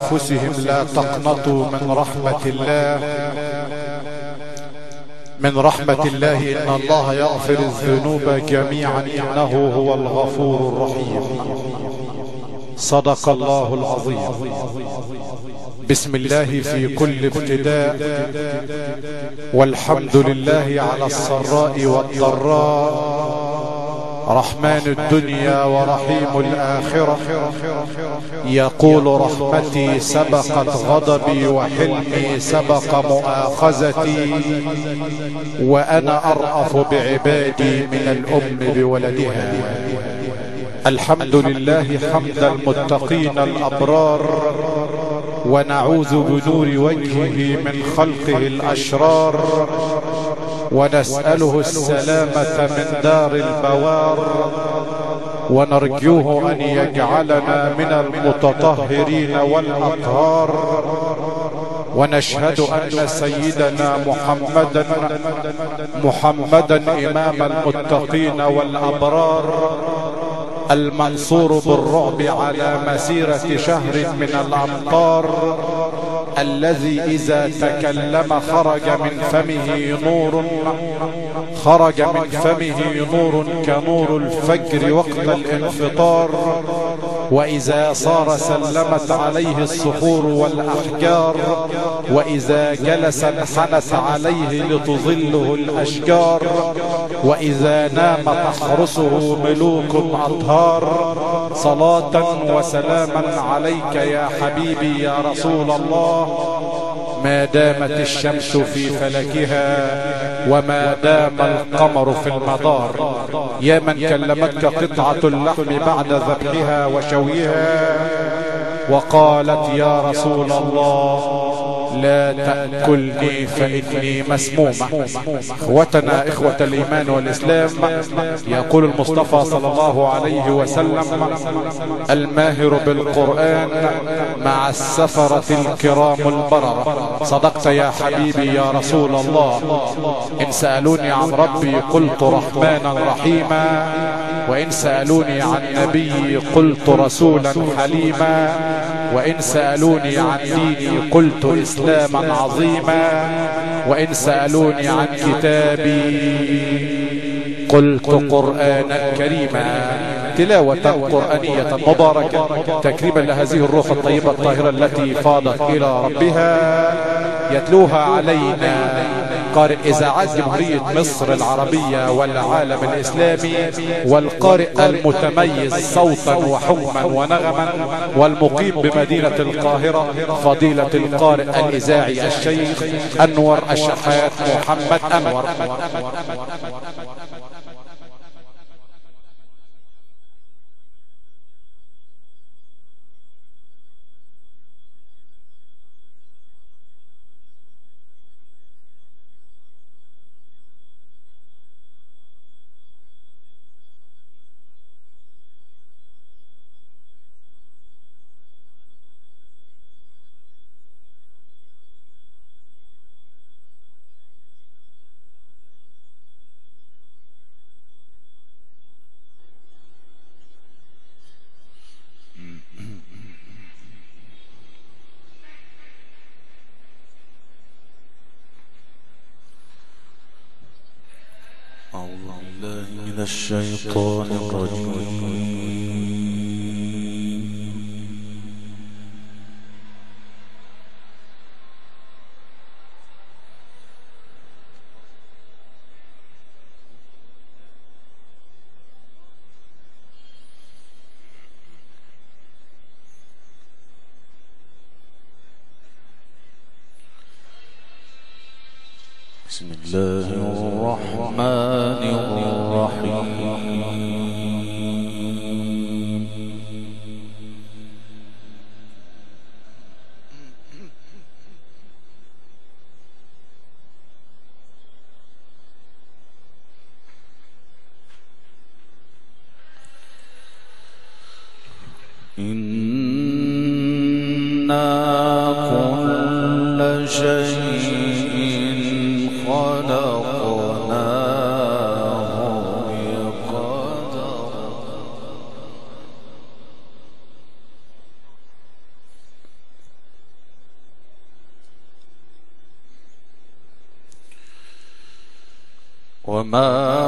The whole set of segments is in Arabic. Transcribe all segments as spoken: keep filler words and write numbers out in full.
أنفسهم لا تقنطوا من رحمة الله من رحمة الله إن الله يغفر الذنوب جميعا إنه هو الغفور الرحيم. صدق الله العظيم. بسم الله في كل ابتداء، والحمد لله على السراء والضراء، رحمن الدنيا ورحيم الآخرة. يقول رحمتي سبقت غضبي وحلمي سبق مؤاخذتي، وأنا أرأف بعبادي من الأم بولدها. الحمد لله حمد المتقين الأبرار، ونعوذ بنور وجهه من خلقه الأشرار، ونسأله السلامة من دار البوار، ونرجوه أن يجعلنا من المتطهرين والأطهار. ونشهد أن سيدنا محمدا محمدا إمام المتقين والأبرار، المنصور بالرعب على مسيرة شهر من الأمطار، الذي إذا تكلم خرج من فمه نور خرج من فمه نور كنور الفجر وقت الانفطار، وإذا صار سلمت عليه الصخور والأحجار، وإذا جلس انحنت عليه لتظله الأشجار، وإذا نام تحرسه ملوك أطهار. صلاة وسلاما عليك يا حبيبي يا رسول الله، ما دامت الشمس في فلكها وما دام القمر في المدار. يا من كلمتك قطعة اللحم بعد ذبحها وشويها وقالت يا رسول الله لا تأكلني فإني مسمومة. اخوتنا اخوة الايمان والاسلام، يقول المصطفى صلى الله عليه وسلم: الماهر بالقرآن مع السفرة الكرام البررة. صدقت يا حبيبي يا رسول الله. ان سألوني عن ربي قلت رحمانا رحيما، وان سألوني عن نبي قلت رسولا حليما، وان سألوني عن ديني قلت اسلاما عظيما، وان سألوني عن كتابي قلت قرآنا كريما. تلاوة قرآنية مباركة تكريما لهذه الروح الطيبة الطاهرة التي فاضت إلى ربها، يتلوها علينا قارئ إذاعات جمهورية مصر العربية والعالم الإسلامي، والقارئ المتميز صوتا وحكما ونغما، والمقيم بمدينة القاهرة، فضيلة القارئ الإذاعي الشيخ أنور الشحات محمد أنور. من الشيطان الرجيم. بسم الله الرحمن الرحيم. إنا كل شيء خلقناه بقدر. وما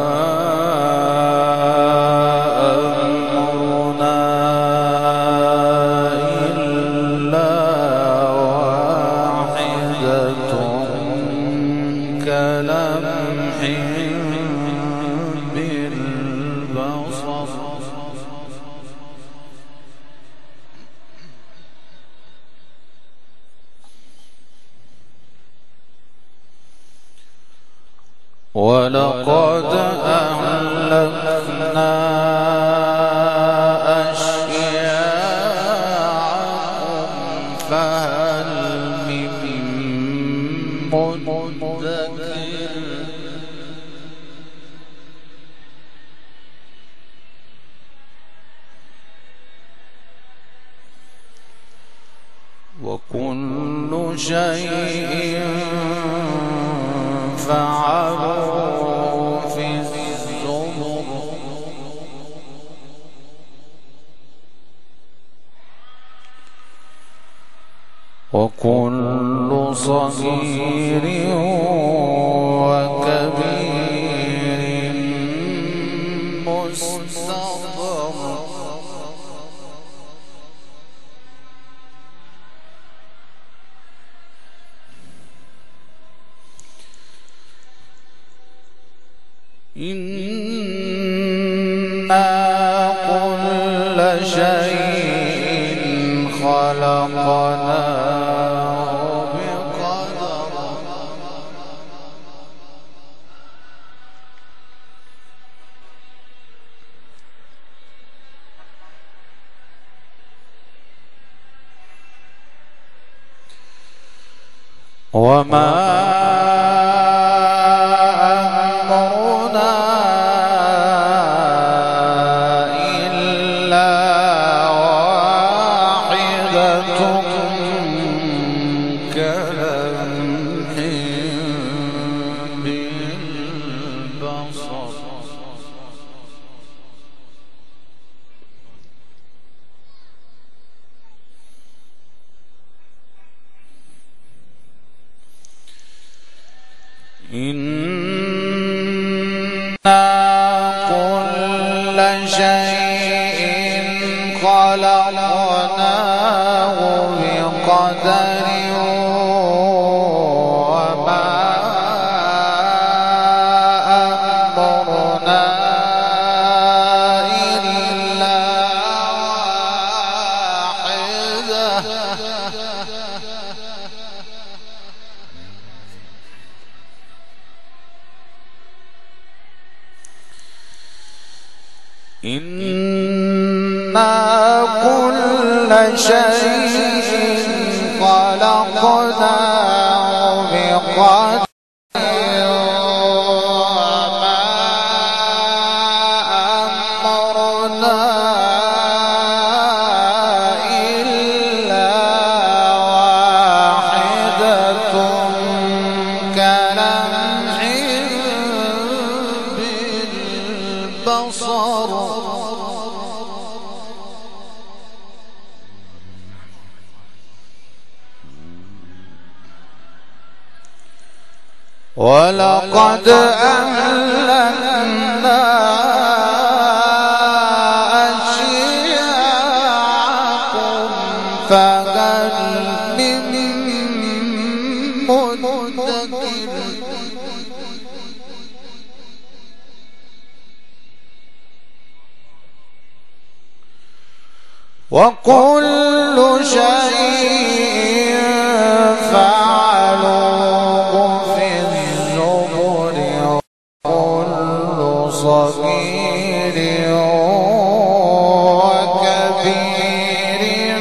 أمرنا إلا واحدة كلمح بالبصر ولقد أهلكنا أشياعكم فهل من مدكر وكل شيء فعلوا في الزبر وكل صغير وكبير مستطر إنا كل شيء خلقناه بقدر وما إنا كل شيء خلقناه بقدر وما أمرنا إلا واحدة إنا كل شيء خلقناه بقدر وما أمرنا إلا واحدة كلمح بالبصر ولقد أهلكنا أشياعكم فهل من مدكر وكل شيء فعلوه في الزبر وكل صغير وكبير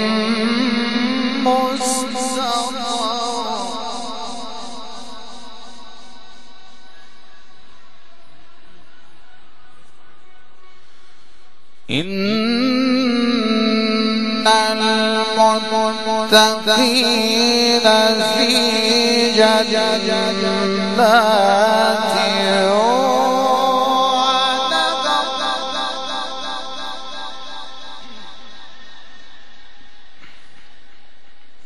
مستطر إن المتقين في جنات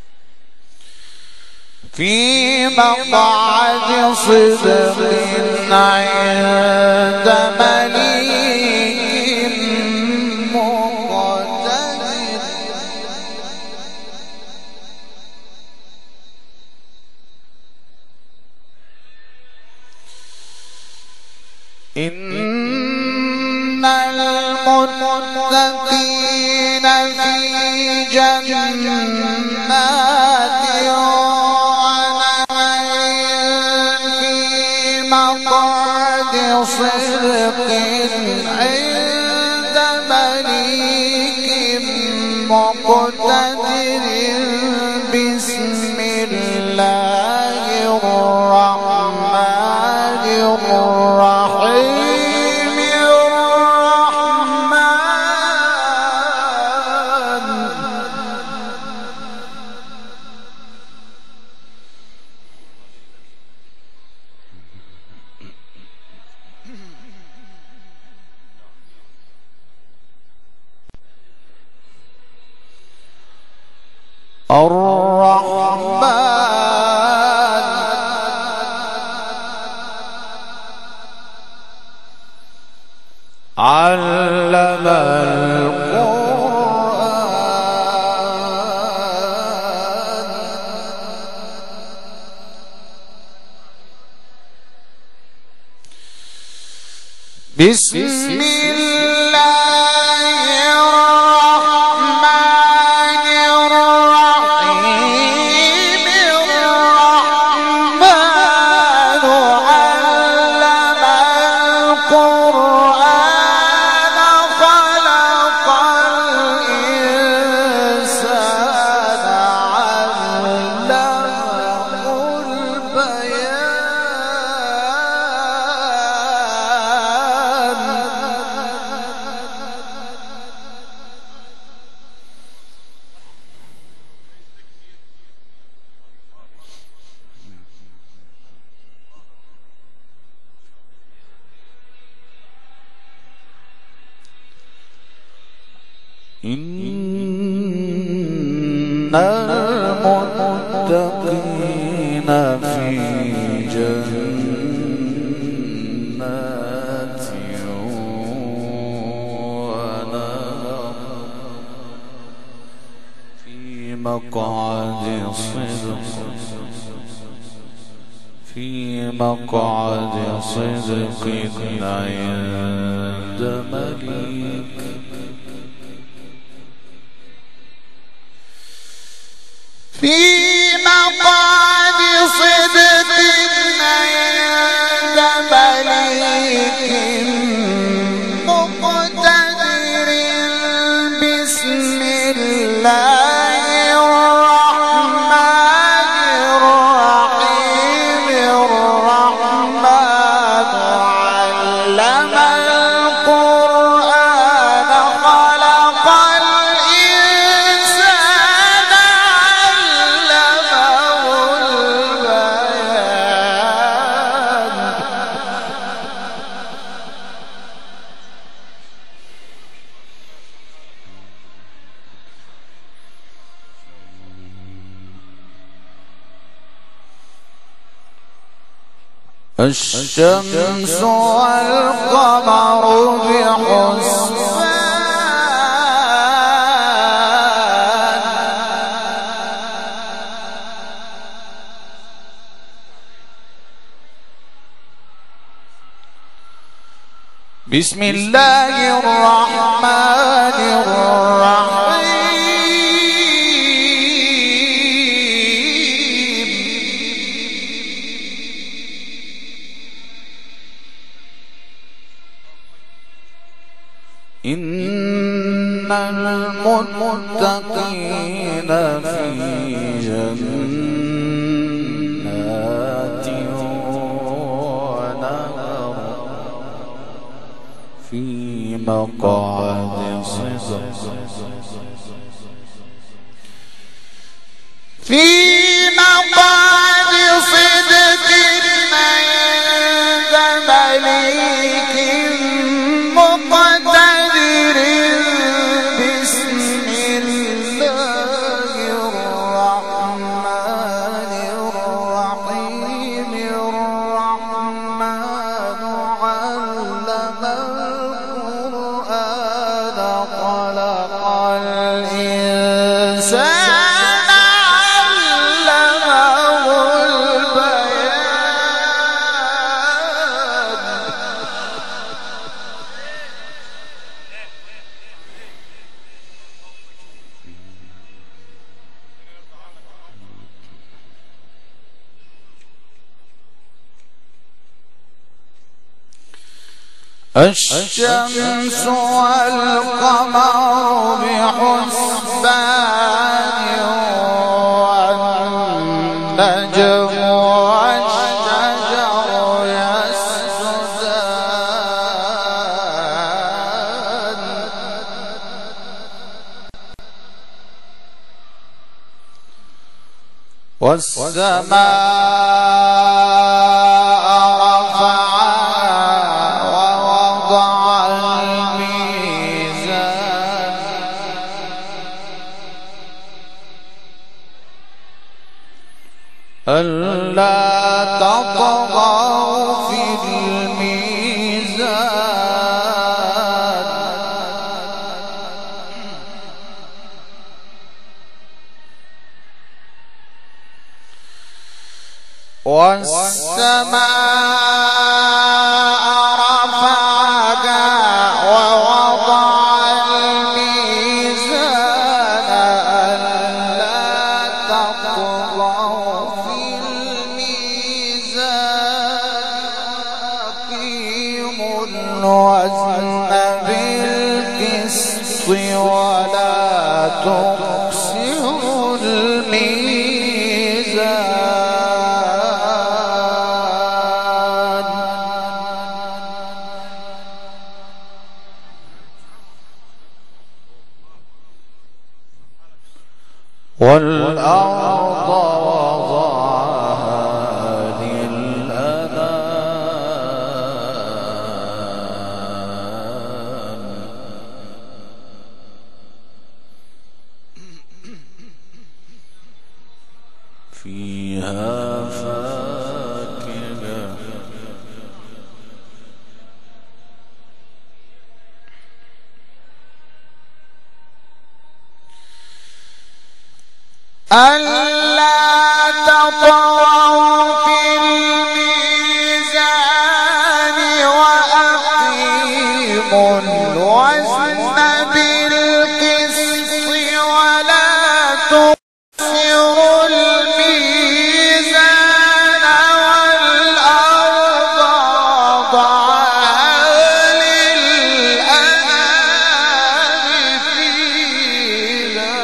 في مقعد صدق عند مليك مقتدر. إن المتقين في جنات ونعيم في مقعد صدق عند مليك مقتدر. بسم الله الرحمن الرحيم. الرحمن الرحمن علم القرآن. بسم الله الرحمن الرحيم. الرحمن علم القرآن خلق الإنسان علمه البيان. إن المتقين في جنات ونهر في مقعد صدق في مقعد صدق عند مليك. في مقعد صدق عند مليك مقتدر. بسم الله الرحمن الرحيم. الرحمن علم القرآن خلق الإنسان الشمس والقمر بحسبان. بسم الله الرحمن الرحيم. إن المتقين في جنات ونهر في مقعد صدق في مقعد صدق عند مليك مقتدر. بسم الله الرحمن الرحيم. الرحمن الشمس والقمر بحسبان والنجم والشجر يسجدان والسماء رفعها ووضع الميزان ألا تطغوا في الميزان والسماء رفعها ووضع الميزان ألا تطغوا في الميزان أقيموا الوزن بالقسط ولا تخسروا الميزان والأرض وضعها للأنام فيها فاكهة ألا تطغوا في الميزان وأقيموا الوزن بالقسط ولا تخسروا الميزان والأرض وضعها للأنام فيها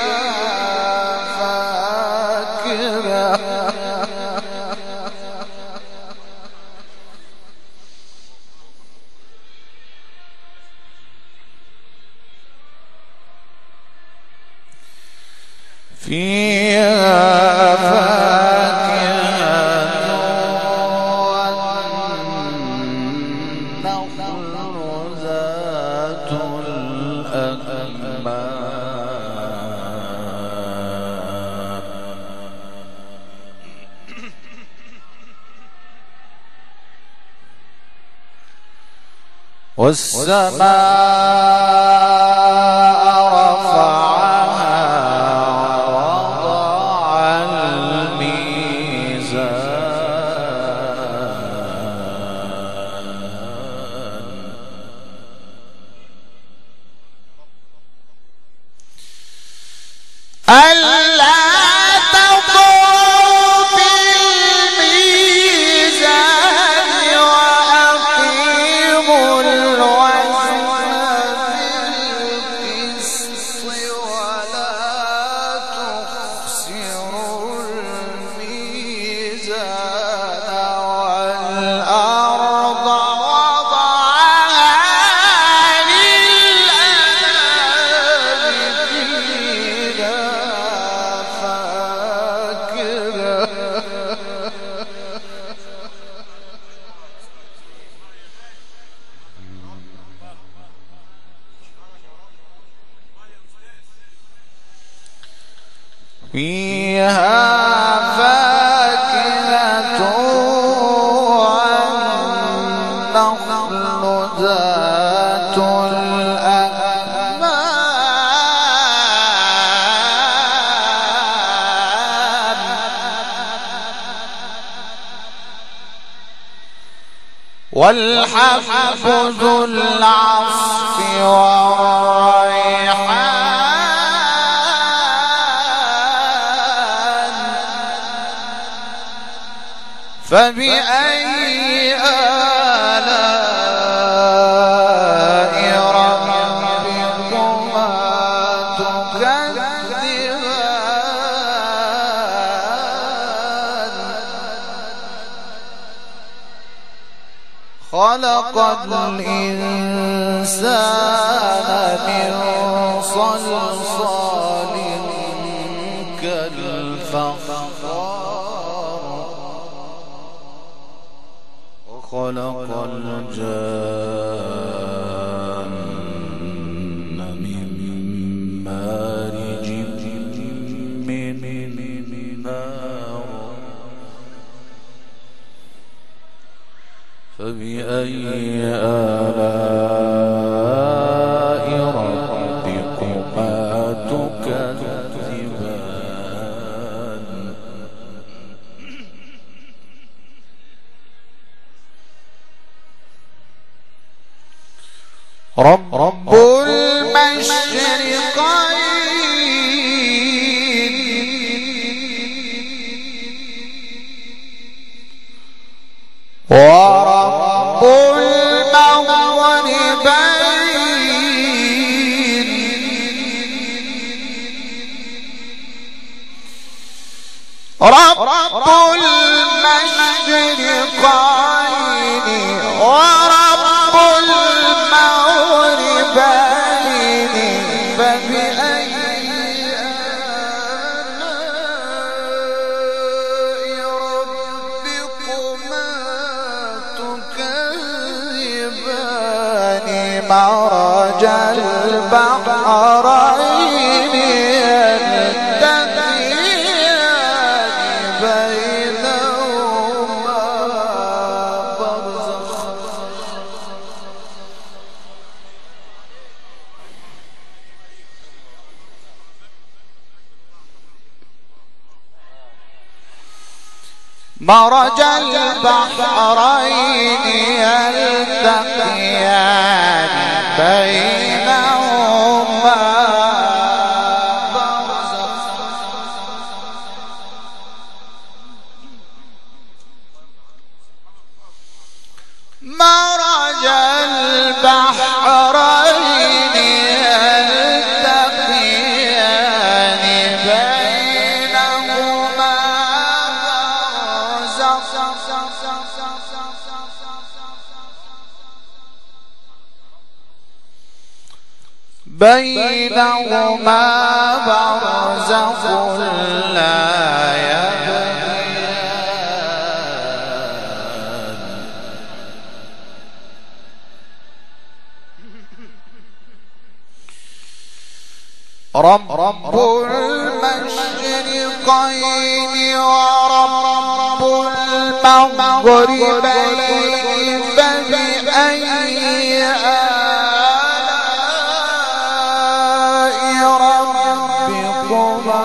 فيها فاكهة والنخل ذات الأكمام والسماء رفعها ووضع الميزان ألا تطغوا في الميزان وأقيموا الوزن بالقسط ولا تخسروا الميزان والأرض وضعها للأنام فيها فاكهة فيها فاكهة والنخل ذات الأكمام والحب ذو العصف والريحان فبأي آلاء خلق الإنسان من صلصال كالفخار وخلق الجان من مارج من نار فبأي آلاء ربكما تكذبان رب, رب المشرقين ورب المغربين رب المشرقين ورب المغربين فبأي آلاء ربكما تكذبان مرج البحرين يلتقيان بينهما برزخ مرج البحرين يلتقيان بينهما برزخ مرج البحرين يلتقيان بينهما برزخ بينهما برزخ لا يبغيان رب المشرقين ورب المغربين فبأي آلاء ربكما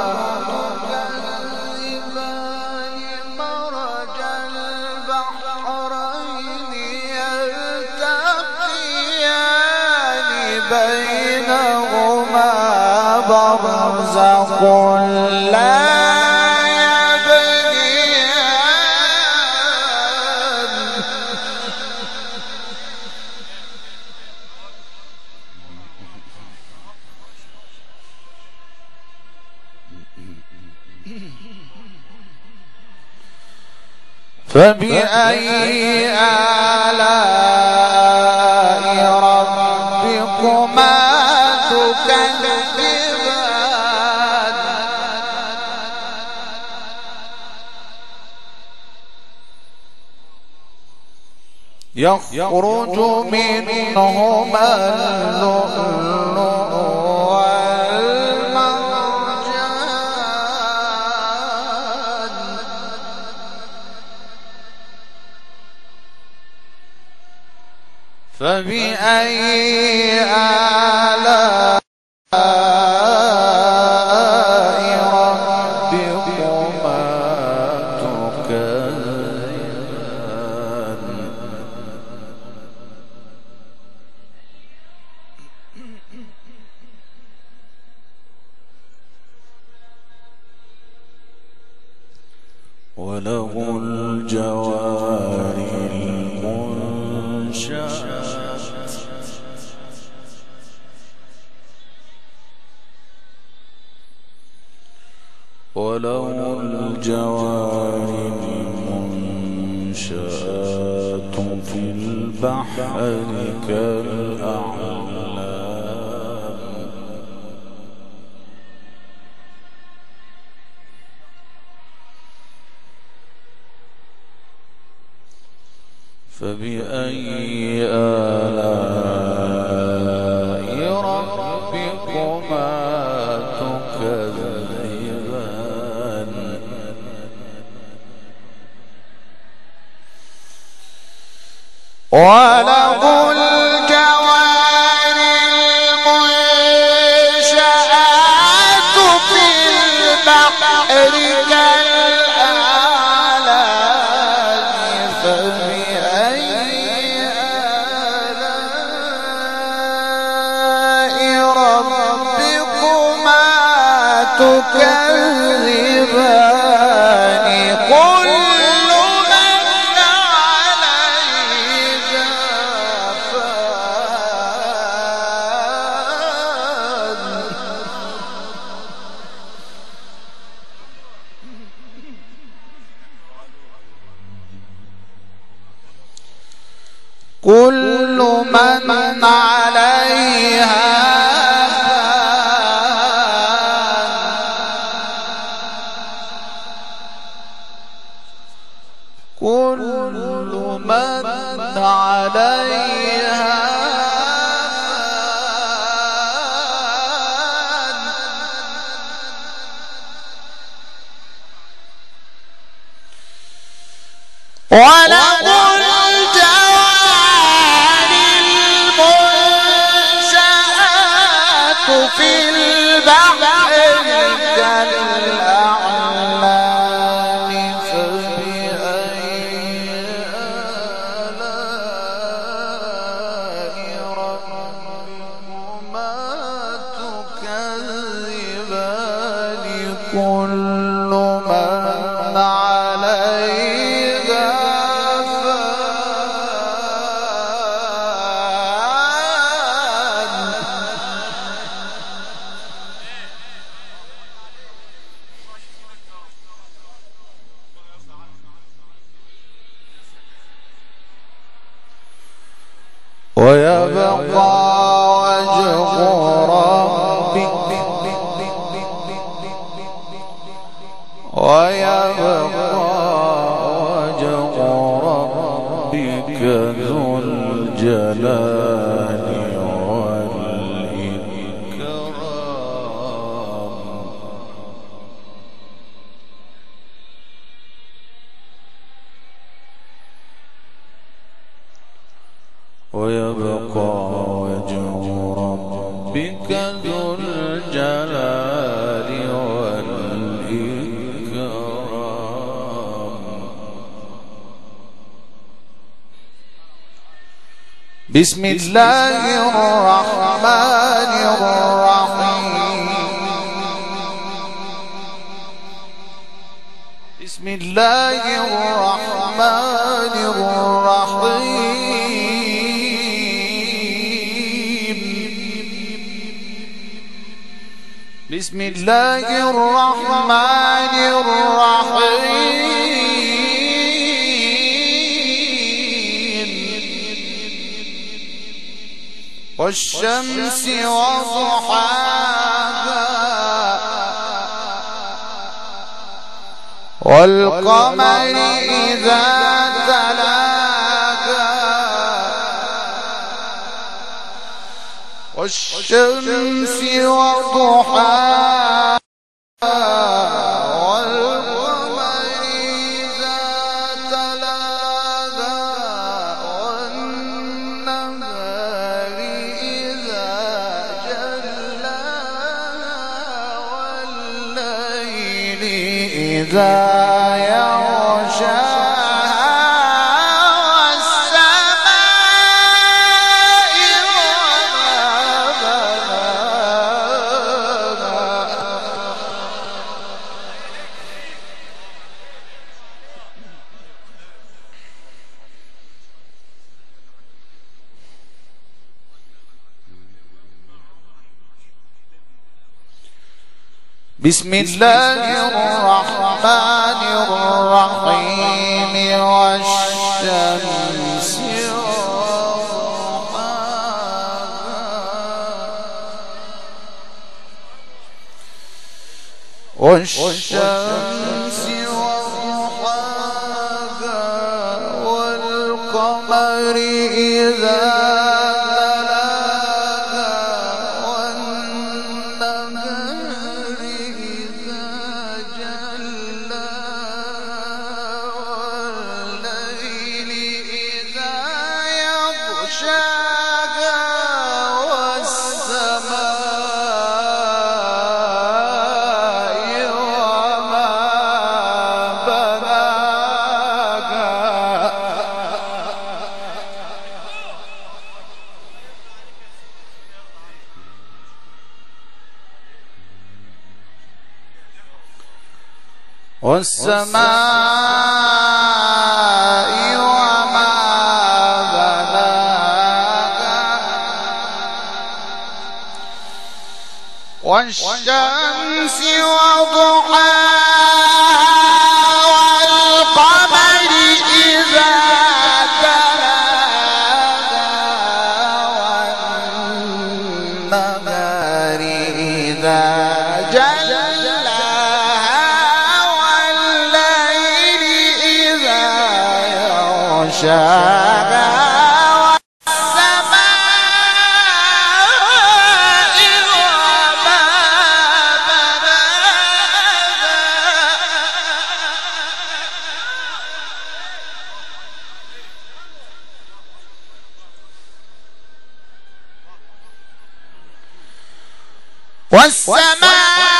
تكذبان مرج البحرين يلتقيان بينهما برزخ لا يبغيان فبأي آلاء ربكما تكذبان يخرج منهما اللؤلؤ والمرجان فبأي آلاء ربكما تكذبان وله الجوار المنشآت وله الجوار المنشآت في البحر كالأعلام فبأي آلاء ربكما تكذبان وله الجوار المنشآت في البحر كالأعلام فبأي آلاء ربكما تكذبان قل كل من عليها كل من عليها وله في البحر كالأعلام فبأي آلاء ربكما تكذبان كل من عليها ويبقى وجه ربك ويبقى وجه ربك ذو الجلال والإكرام ويبقى وجه ربك ذو الجلال والإكرام بسم الله الرحمن الرحيم بسم الله الرحمن الرحيم بسم الله الرحمن الرحيم والشمس وضحاها والقمر إذا تلاها والشمس وضحاها والقمر إذا تلاها والنهار إذا جلاها والليل إذا بسم الله الرحمن الرحيم والشمس والشمس وضحاها والقمر إذا تلاها والنهار إذا جلاها والليل إذا يغشاها والسماء وما بناها والشمس وضحاها والقمر إذا تلاها والنهار إذا جلاها شاها والسماء وما بناها والسماء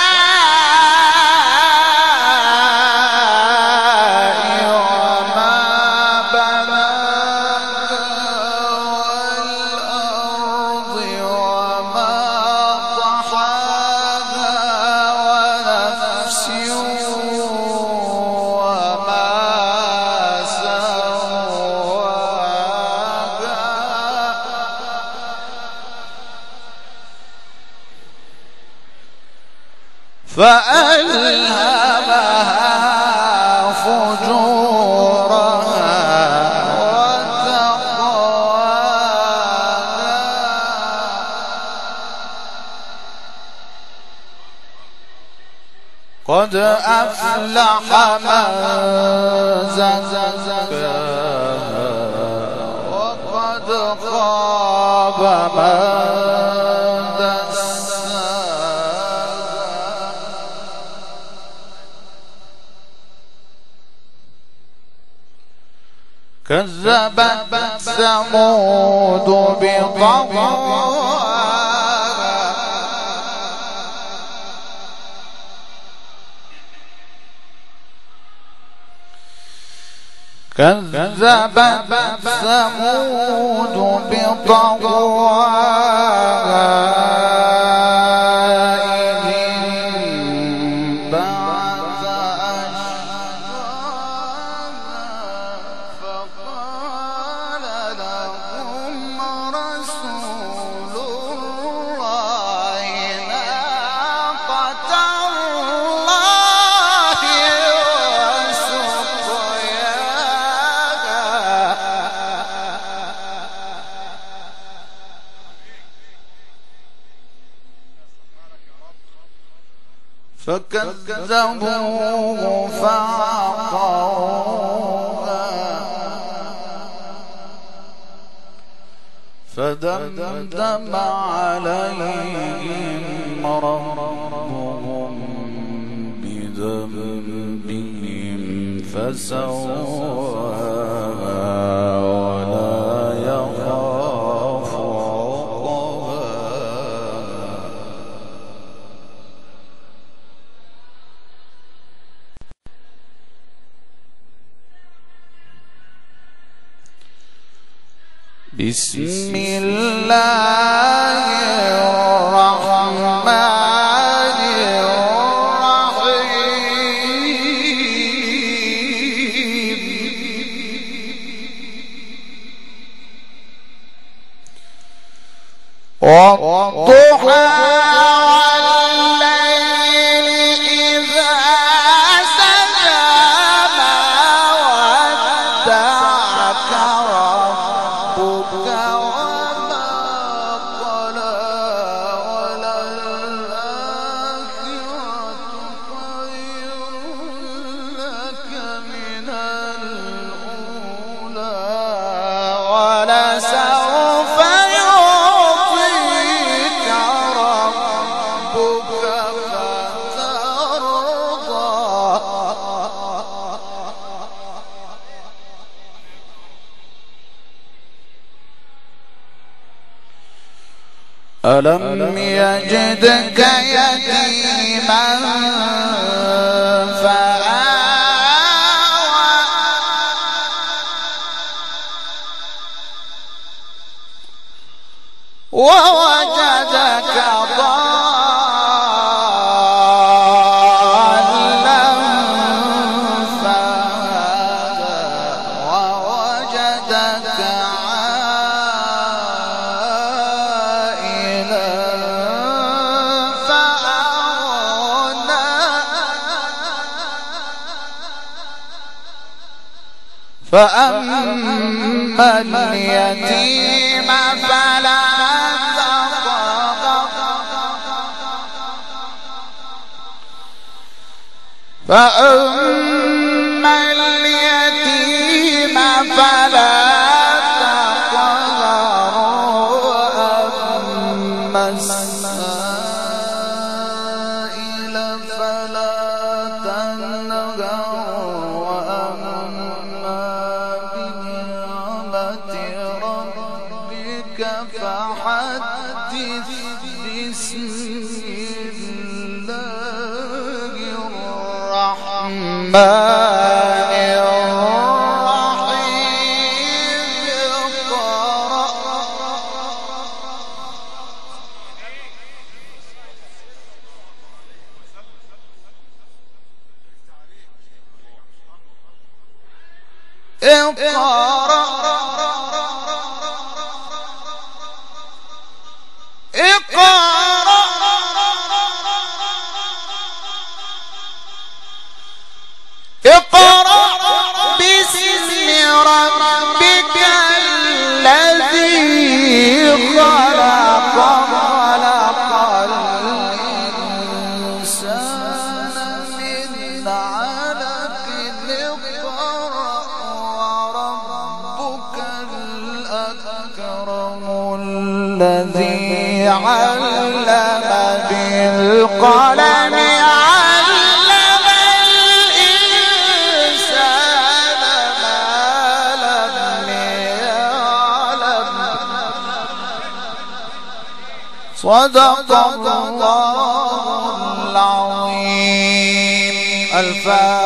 فألهمها فجورها وتقواها قد أفلح من زكاها وقد خاب من كذبت ثمود بطغواها كذبت ثمود بطغواها فكذبوه فعقروها فدمدم عليهم ربهم بذنبهم فسواها ولا يخاف بسم الله الرحمن الرحيم والضحى والليل إذا سجى ما ودعك ربك وما قلى وللآخرة ألم يجدك يتيما فآوى ووجدك ضالا فهدى ووجدك عائلا فأغنى فأما اليتيم فلا فأما اليتيم فلا تقهر وأما السائل فلا تنهر وأما بنعمة ربك فحدث بسم الرحمن الرحيم اقرأ اقرأ اقرأ باسم ربك الذي خلق خلق الإنسان من علق اقرأ وربك الأكرم الذي علم بالقلم صدق الله العظيم. الفاتحة.